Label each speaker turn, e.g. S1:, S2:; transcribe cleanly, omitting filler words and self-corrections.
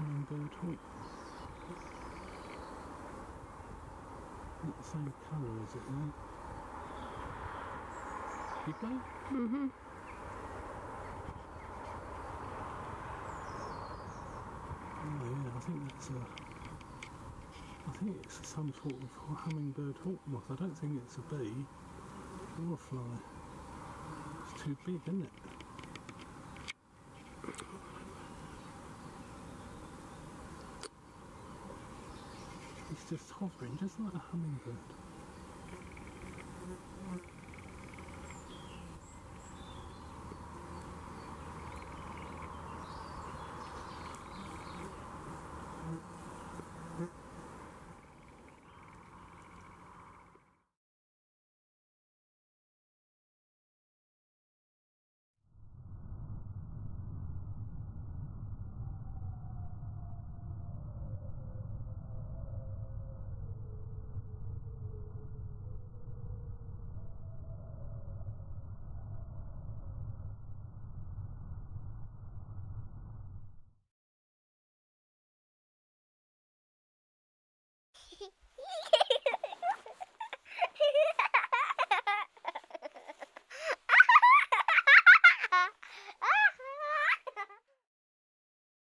S1: hummingbird hawk. Not the same colour, is it now? You go?
S2: Mm-hmm.
S1: Oh yeah, I think it's some sort of hummingbird hawkmoth. I don't think it's a bee or a fly. It's too big, isn't it? It's just hovering, just like a hummingbird.